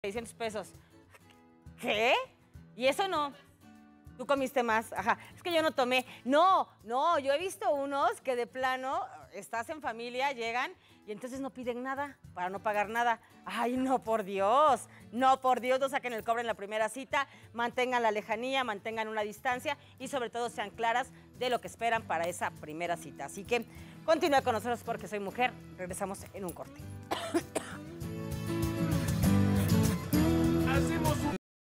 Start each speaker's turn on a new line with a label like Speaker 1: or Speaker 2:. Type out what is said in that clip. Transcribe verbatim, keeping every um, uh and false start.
Speaker 1: seiscientos pesos. ¿Qué? ¿Y eso no? Tú comiste más. Ajá. Es que yo no tomé. No, no, yo he visto unos que de plano estás en familia, llegan y entonces no piden nada para no pagar nada. Ay, no, por Dios. No, por Dios, no saquen el cobre en la primera cita. Mantengan la lejanía, mantengan una distancia y sobre todo sean claras de lo que esperan para esa primera cita. Así que continúa con nosotros porque soy mujer. Regresamos en un corte.